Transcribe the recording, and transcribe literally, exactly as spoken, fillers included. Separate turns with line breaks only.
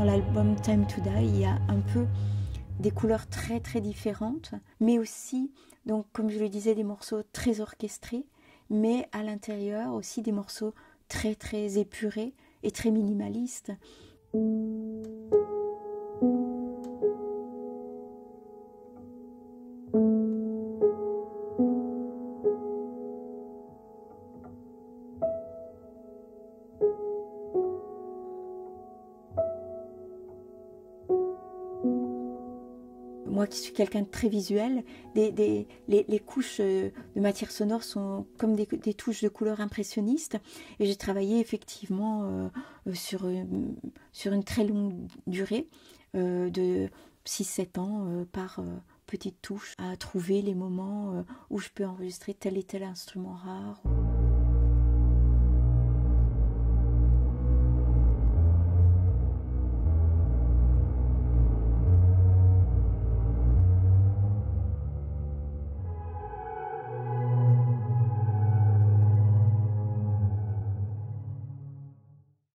Dans l'album Time to Die, il y a un peu des couleurs très très différentes, mais aussi, donc comme je le disais, des morceaux très orchestrés, mais à l'intérieur aussi des morceaux très très épurés et très minimalistes. Moi qui suis quelqu'un de très visuel, des, des, les, les couches de matière sonore sont comme des, des touches de couleurs impressionnistes. Et j'ai travaillé effectivement euh, sur, euh, sur une très longue durée, euh, de six sept ans, euh, par euh, petites touches, à trouver les moments euh, où je peux enregistrer tel et tel instrument rare.